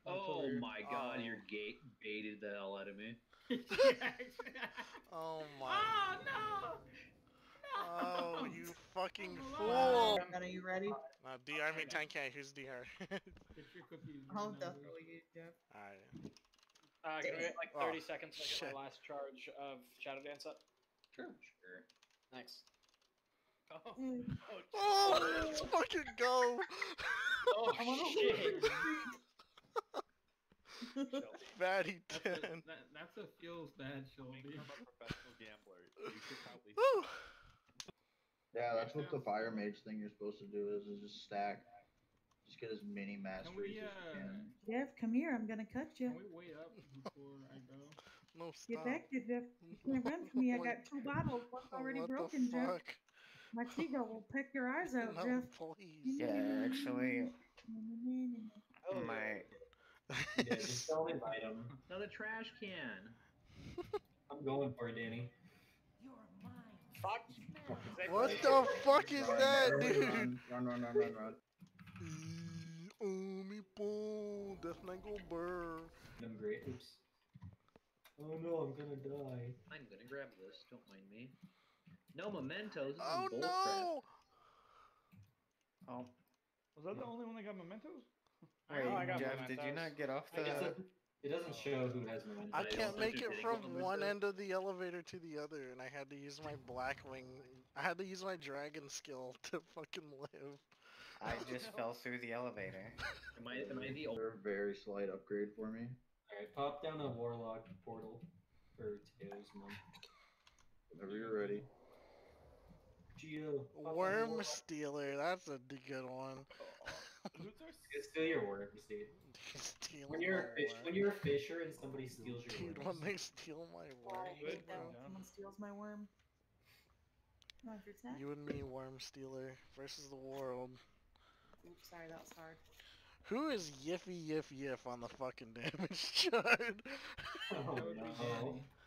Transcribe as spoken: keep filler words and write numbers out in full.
Oh my god, Oh. your gate baited the hell out of me. Oh my. Oh no! Oh, No! you fucking Oh, fool! Lord. Are you ready? Now, D R me ten K. Who's D R? Get your cookies. I'll right now, definitely you, Jeff. Alright. Uh, can we get like thirty Oh, seconds to get shit. my last charge of Shadow Dance up? Sure. Sure. Thanks. Oh, Mm. oh, Oh, let's fucking go! Oh shit! Fatty that's, a, ten. that, that's a feels bad, Shelby. I'm a professional gambler. You should probably. Woo! Yeah, that's what the fire mage thing you're supposed to do is, is just stack. Just get as many masteries we, as uh, you can. Jeff, come here. I'm gonna cut Can we you. wait up before I go? No, Get stop. back here, Jeff. You can't run from me. I got two bottles. One's already What broken, the Jeff. fuck? My seagull will peck your eyes out, No, Jeff. please. Yeah, actually, Oh, my Yeah, just don't invite him. Another trash can. I'm going for it, Danny. fuck! What the fuck is Run, that, everybody dude? Run, run, run, run, run. Eee, Oh, me boom. Death Knight go burr. I'm great. Oops. Oh no, I'm gonna die. I'm gonna grab this. Don't mind me. No mementos. This Oh is bull no! oh Was that the only one that got mementos? wait, I got Jeff, one did you mementos. not get off I guess the? it, it doesn't show who has momentum. I They can't also make do it getting from one one with end of the elevator to the other, and I had to use my black wing. I had to use my dragon skill to fucking live. I just fell through the elevator. Am I, am I the old? They're a very slight upgrade for me. Alright, pop down a warlock portal. Or Tails one. Whenever you're ready. Geo. pop down a Worm warlock. Stealer, that's a d- good one. Who's our Just steal your worm, Steve. Steal When you're a my fish, worm. when you're a fisher and somebody steals your Dude, worm. when they steal my I worm, hate that bro. when someone steals my worm. You want your snack? You and me, Worm Stealer, versus the world. Oops, sorry, that was hard. Who is Yiffy Yiff Yiff on the fucking damage chart? Oh That would be no. Danny.